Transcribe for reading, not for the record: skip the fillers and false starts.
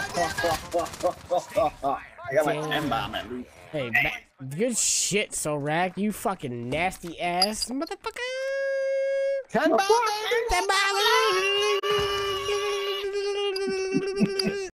I got my pangpang at least. Hey, good shit, Sorak. You fucking nasty ass motherfucker. Pangpang, baby! Pangpang.